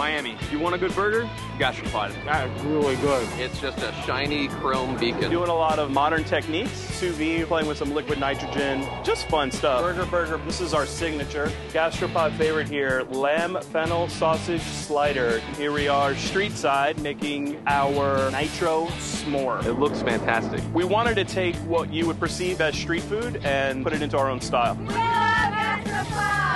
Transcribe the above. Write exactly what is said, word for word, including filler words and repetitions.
Miami. If you want a good burger, Gastropod. That's really good. It's just a shiny chrome beacon. Doing a lot of modern techniques, sous vide, playing with some liquid nitrogen, just fun stuff. Burger Burger, this is our signature. Gastropod favorite here, Lamb Fennel Sausage Slider. Here we are street side making our Nitro S'more. It looks fantastic. We wanted to take what you would perceive as street food and put it into our own style. We love Gastropod!